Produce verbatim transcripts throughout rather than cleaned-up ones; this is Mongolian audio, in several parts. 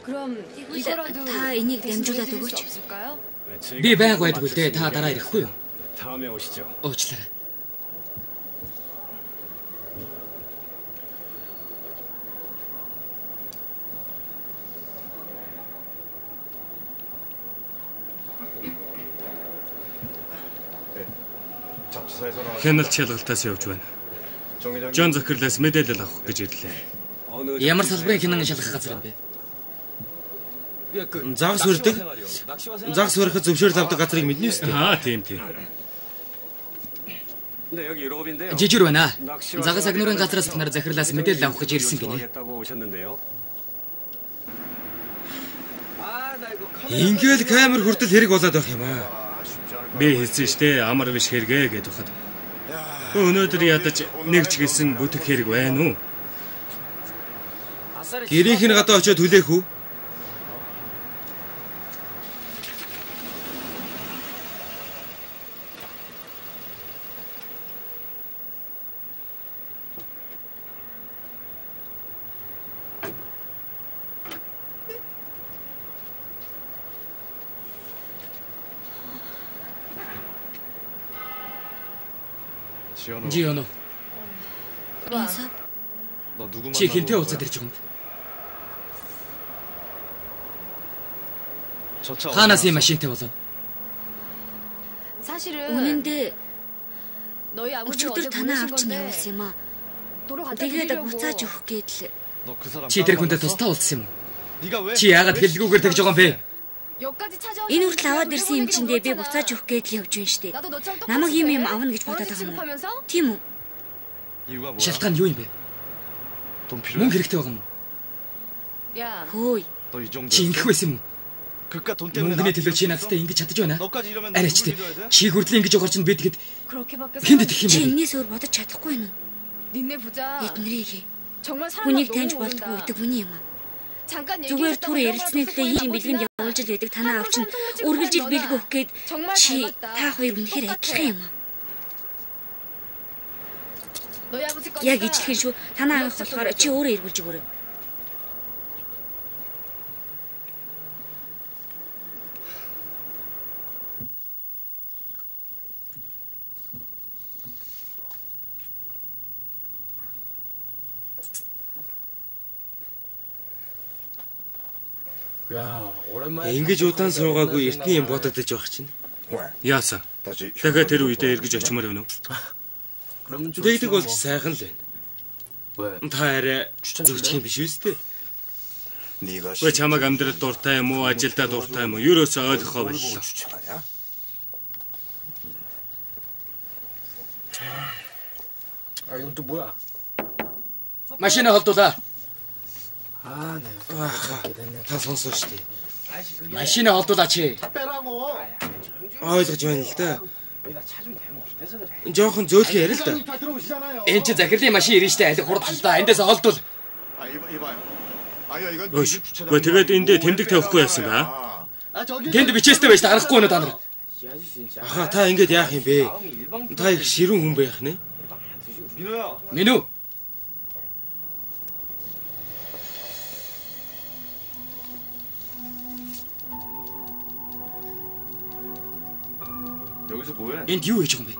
Та энийг дамжуулаад өгөөч. Би байг байдгүй л дээ. Та дараа ирэхгүй юу? 다음에 오시죠. Уучлаарай. Хяналт шалгалтаас явж байна. Жон Захирлаас мэдээлэл авах гэж ирлээ. Ямар салбарын хянан шалгах газар юм бэ? Загас хүрдэг. Загас хүрэх зөвшөөрөл авдаг газрыг мэднэ үстэй. Аа, тийм тийм. Жижигэр байна. Загас агнуурын газраас их нар Захирлаас мэдээлэл авах гэж ирсэн гинэ. Ингээл камер хүртэл хэрэг болоод байх юм аа. Би хэлсэн штэ амар биш хэрэгэ гэдэг хад. Өнөөдөр ядаж нэг ч гэсэн бүтэх хэрэг байна уу? Гэрийнх нь гадаа очиод хүлээх үү? Жионо. Инсап. Чи хинтээ уулзаад ирж байгаа юм. Хаанаас ийм машинтай болов? Үнэн дээр өчигдөр танаа авч нь явуулсан юм аа. Тэгээд буцааж өгөх гэдэл. Чи тэр хүнтэй тусдаа уулзсан юм уу? Чи яагаад хэллгүйгээр тэгж байгаа юм бэ? Энэ хүртэл аваад ирсэн юм чиндээ би буцааж өгөх гэдэл явж байна штэ. Намайг юм юм авна гэж бодоод байгаа юм уу? Тийм үү? Шалтгаан юу юм бэ? Мөнгө хэрэгтэй байгаа юм уу? Хөөе. Чи ингэх байсан юм уу? Мөнгөний төлөө чи надтай ингэж чадаж байна. Арайч тий. Чи хүртэл ингэж угаар чинь би тэгэд хүнд идэх юм бэ? Чи энэс өөр бодож чадахгүй юм уу? Эднэрийг хүнийг таньж болдгоо гэдэг хүний юм аа. Зүгээр түр ярилцсны төлөө ийм бэлгэнд явуулж л байдаг танаа авч нь үргэлж ил бэлэг өгөх гээд чи та хоёр үнэхээр адилхан юм аа. Яг ижлэхэн шүү. Танаа авах болохоор чи өөрөө эргүүлж өгөөрэй. Ингэж удаан суугаагүй эртний юм бодогдож байх чинь. Яасан? Дахиад тэр үедээ эргэж очимоор байна уу? Дэгдэг болж сайхан л байна. Та арай зөвчих юм биш үстэй. Вэ чамаг амьдрал дуртай юм уу, ажилдаа дуртай юм уу? Юурөөсөө ойлгохоо боллоо. А 이건 또 뭐야? Машина холдуулаа. 아, 네. Та сонсоо штий. Машина холдуулаа чи. Ойлгож байна л да. Жохон зөөлхөн ярил л да. Энд чи Захирлын машин ирнэ штэ. Алиг хурдталдаа. Эндээс холдуул. Өөш. Вэ тэгээд эндээ тэмдэг тавихгүй яасан бэ? Тэнд бичээстэй байж та харахгүй нэ та нар. Аха та ингэж яах юм бэ? Та их ширүүн хүн байх нэ? Минү. 여기서 뭐해? Энд юу хийж байгаа юм бэ?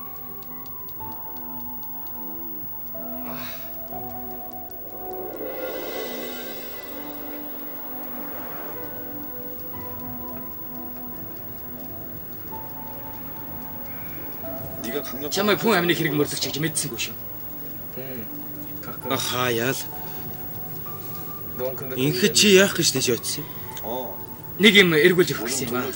Чамайг хүн амны хэрэг мөрлөгч гэж мэдсэнгүй шүү. Аха яал. Инхэд чи яах гэж тийж очсон юм? Нэг юм эргүүлж өгөх гэсэн юм аа.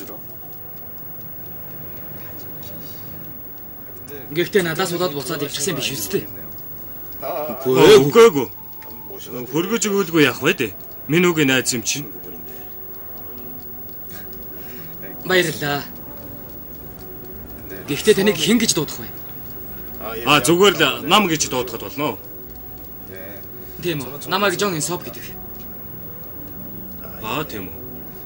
Гэхдээ надаас удаад буцаад явчихсан биш үстэй. Үгүй үгүй. Хөргөж өгүүлгүй яах вэ дээ? Минүгийн найз юм чинь. Баярлалаа. Гэхдээ таныг хэн гэж дуудах вэ? Аа зүгээр л нам гэж дуудахад болно. Тийм үү. Намайг Жон Инсоп гэдэг. Аа тийм үү.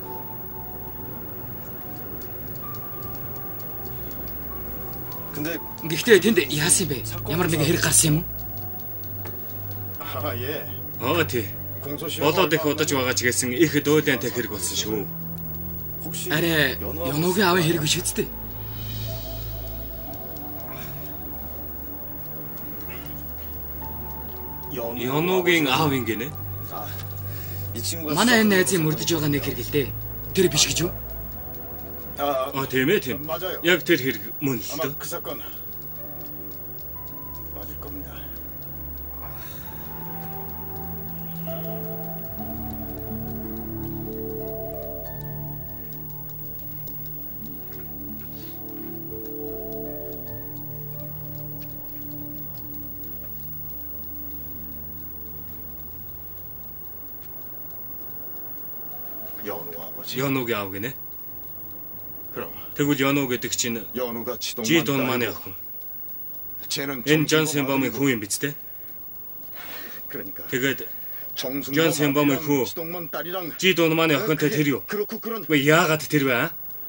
Гэхдээ тэнд яасан бэ? Ямар нэгэн хэрэг гарсан юм уу? Аа тий. болоод их удаж байгаа ч гэсэн их дөөдөнтэй хэрэг болсон шүү. Арай Януугийн аавын хэрэг биш үсттэй. Януугийн аав ингэнэ. Манай энэ найзын мөрдөж байгаа нэг хэрэг л дээ. Тэр биш гэж юу? А тийм ээ тийм. Яг тэр хэрэг мөн л дээ. 그 사건 맞을 겁니다. 연우 아버지. Януугийн аав гинэ. 그럼 Тэгвэл Януу гэдэг чинь 연우가 지동만 Жи Донманы 딸이고 охин. 쟤는 Энэ Жон Сэмбомын хүү юм биз дээ. 그러니까 Тэгээд 정승범 Жон Сэмбомын 아들이랑 хүү 지동만 딸이랑 Жи Донманы охинтой 그게 тэр юу? 그렇고 그런 Вэ яагаад тэр вэ? аа?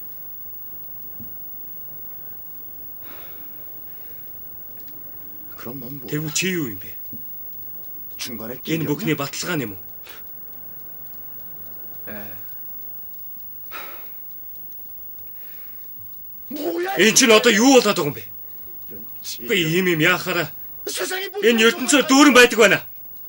그럼 넌 뭐? Тэгвэл чи юу юм бэ? 중간에 Энэ 끼었냐? бүхний баталгаа юм уу? 뭐야? Энэ чинь одоо юу болоод байгаа юм бэ? 이런 지- Үгүй ийм юм яахаараа 세상에 뭐 энэ ертөнцөөр дүүрэн байдаг байна.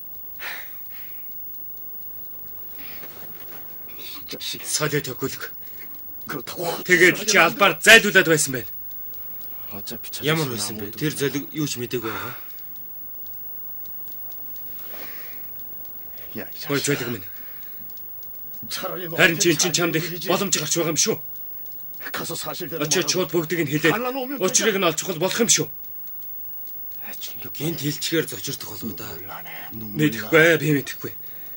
자식 Солио төгөлг. 그렇다고 Тэгээд чи албаар зайлуулад байсан байна. Ямар байсан бэ? Тэр залиг юу ч мэдээгүй байгаа. 야, 이 Гой 자식. зайлг минь. 차라리 너 Харин чи энэ чинь чамд их боломж гарч байгаа юм шүү. 가서 사실대로 Очиж шууд бүгдийг нь хэлээд учрыг нь олж чухал болох юм шүү. Гэнт хэлчихээр зочирдох болов да. Мэдэхгүй би мэдэхгүй.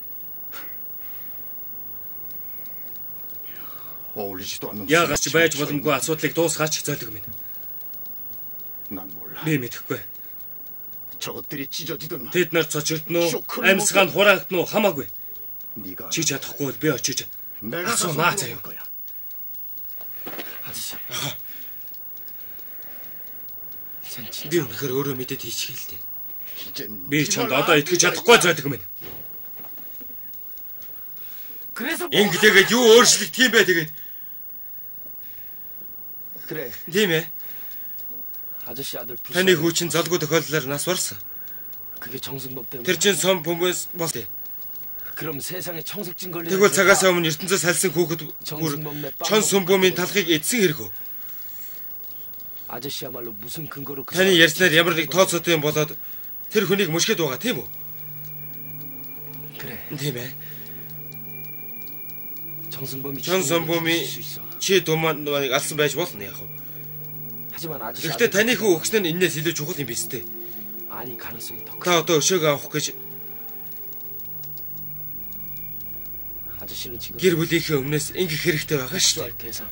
어울리지도 않는 Яагаад ч байж боломгүй асуудлыг дуусгаач зайлг минь. 난 몰라. Би мэдэхгүй. 저것들이 찢어지든 Тэд нар цочирдно уу, амьсгаанд хураагдно уу хамаагүй. 네가 Чи чадахгүй бол би очиж 내가 가서 асуумаа 물어볼 заяа. 거야. 아저씨. Би үнэхээр өөрөө мэдээд хийчихээ л дээ. 이젠 Би чамд одоо итгэж чадахгүй зайлг минь. Ингэдээгээд юу өөрчлөгдөх юм бэ тэгээд? 그래. Тийм ээ. 아저씨 아들 두 Таны хүү чинь залгүй тохиолдлоор нас барсан. 그게 정승범 때문에. Тэр чинь сом бөмбөс болтой. 그럼 세상에 청색진 걸리는. Тэгвэл цагаас өмнө ертөнцөө салсан хүүхэд бүр чон сүмбөмийн талхыг эдсэн хэрэг үү? 아저씨야말로 무슨 근거로 그 Таны ярьснаар ямар нэг тооцоотой юм болоод тэр хүнийг мушгид байгаа тийм үү? 그래. Тийм ээ. 정승범이 전 선범이 수 있어. чи думанд алсан байж болно яах вэ? 하지만 아저씨 Гэхдээ таны хүү өгснөө нь энэс илүү чухал юм биш үү? 아니 가능성이 더 크. Та одоо өшөөг авах гэж 아저씨는 지금 гэр бүлийнхээ өмнөөс ингэх хэрэгтэй байгаа шүү 할 дээ. 대상.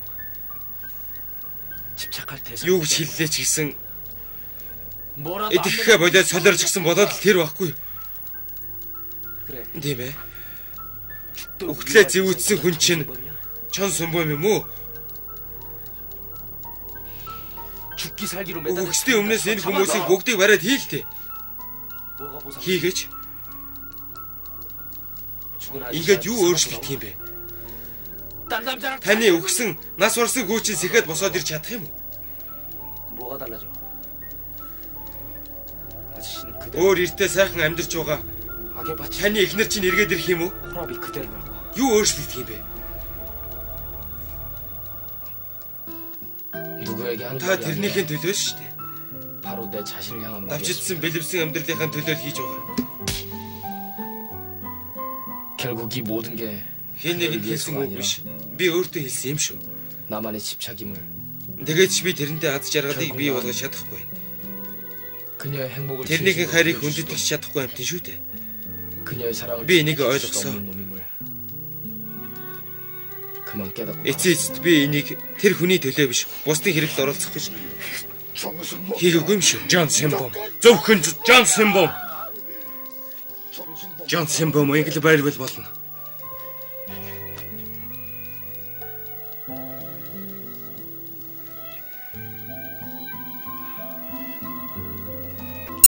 집착할 대상. Юу гэж хэллээ ч гэсэн 뭐라도 안 идэххэ болоод солиорч гисэн болоод л тэр байхгүй. 그래. Тийм ээ. 또 Өгтлээ 우리가 зэвүүцсэн хүн чинь 정승범이야? чон сүмбөм юм уу? 죽기 살기로 매달려. Өгсдийн өмнөөс энэ хүмүүсийг бүгдийг бариад хийлтэй. 뭐가 보상? Хийгээч. 죽은 아저씨. Ингээд юу өөрчлөлт юм бэ? 딴 남자랑 Таны өгсөн нас барсан хүү чинь сэхэд босоод ирч чадах юм уу? 뭐가 달라져? 아저씨는 그대로 Өөр эртээ сайхан амьдарч байгаа 악의 밭이 таны эхнэр чинь эргээд ирэх юм уу? 호랍이 그대로라고. Юу өөрчлөлт юм бэ? 누구에게 한 Та 말이 тэрнийхэн 아니라 төлөө шүү дээ. 바로 내 자신을 향한 말이었습니다. Давчидсан бэлэвсэн амьдралынхаа төлөө л хийж байгаа. 결국 이 모든 게 Хэн нэгэнд хэлсэн үг биш. Би өөртөө хэлсэн юм шүү. 나만의 집착임을 Тэгээд ч би тэрнтэй аз жаргалыг бий болгож чадахгүй. 그녀의 행복을 Тэрнийхэн 진심으로 хайрыг 보여줄 хүндэтгэж 수도 чадахгүй юм тийм шүү дээ. 그녀의 사랑을 Би энийг 지켜줄 수도 ойлгосоо. 없는 놈임을 그만 깨닫고 Эцээ эцэд би энийг тэр хүний төлөө биш, бусдын хэрэгт оролцох гэж 정승범 хийгээгүй юм шүү. Жон Сэмбом. Зөвхөн Жон Сэмбом. 정승범 Жон Сэмбом ингэ л байрвал болно.